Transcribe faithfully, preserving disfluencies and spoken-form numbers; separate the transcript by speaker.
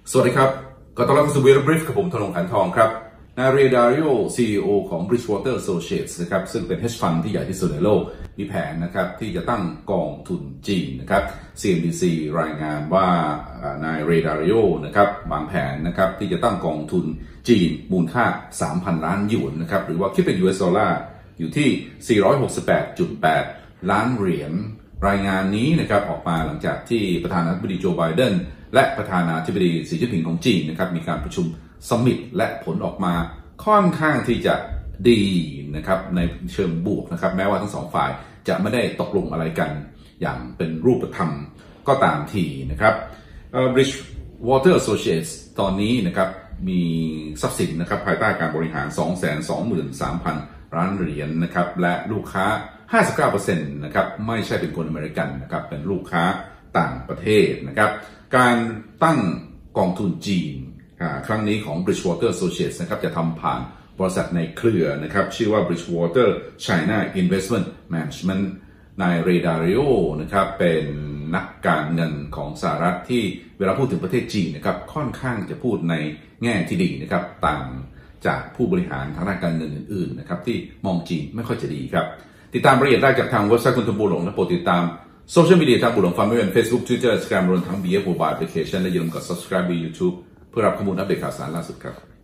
Speaker 1: สวัสดีครับก็ต้อนรับเข้าสู่ Wealth Brief กับผมธนงค์ ขันทองครับนายเรดาริโอ ซี อี โอ ของ Bridgewater Associates นะครับซึ่งเป็น hedge fund ที่ใหญ่ที่สุดในโลกมีแผนนะครับที่จะตั้งกองทุนจีนนะครับ ซี เอ็น บี ซี รายงานว่านายเรดาริโอนะครับวางแผนนะครับที่จะตั้งกองทุนจีนมูลค่า สามพัน ล้านหยวนนะครับหรือว่าคิดเป็น ยู เอส ดอลลาร์อยู่ที่ สี่ร้อยหกสิบแปดจุดแปด ล้านเหรียญรายงานนี้นะครับออกมาหลังจากที่ประธานาธิบดีโจไบเดนและประธานาธิบดีสีจิ้นผิงของจีนนะครับมีการประชุมซัมมิตและผลออกมาค่อนข้างที่จะดีนะครับในเชิงบวกนะครับแม้ว่าทั้งสองฝ่ายจะไม่ได้ตกลงอะไรกันอย่างเป็นรูปธรรมก็ตามทีนะครับ Bridgewater Associates ตอนนี้นะครับมีทรัพย์สินนะครับภายใต้การบริหาร สองแสนสองหมื่นสามพัน ล้านเหรียญนะครับและลูกค้า ห้าสิบเก้าเปอร์เซ็นต์ นะครับไม่ใช่เป็นคนอเมริกันนะครับเป็นลูกค้าต่างประเทศนะครับการตั้งกองทุนจีนครั้งนี้ของ Bridgewater Associates นะครับจะทำผ่านบริษัทในเครือนะครับชื่อว่า Bridgewater China Investment Management นายเรดาริโอนะครับเป็นนักการเงินของสหรัฐที่เวลาพูดถึงประเทศจีนนะครับค่อนข้างจะพูดในแง่ที่ดีนะครับต่างจากผู้บริหารทางด้านการเงินอื่นๆนะครับที่มองจีนไม่ค่อยจะดีครับติดตามรายละเอียดได้จากทางเว็บไซต์คุณทุนบุหลงและโปรดติดตามโซเชียลมีเดียทางบุหลงฟาร์มไม่เป็น Facebook Twitter Instagram รวมทั้ง บี เอฟ Mobile Application และอย่าลืมกด Subscribe ใน YouTube เพื่อรับข้อมูลอัปเดตข่าวสารล่าสุดครับ